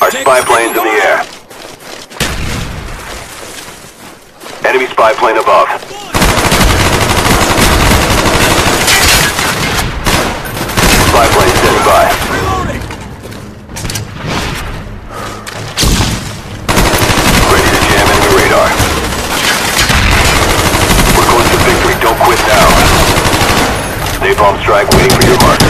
radar. Spy planes in the air. Enemy spy plane above. Spy plane standing by. Ready to jam enemy radar. We're close to victory. Don't quit now. Napalm strike waiting for your mark.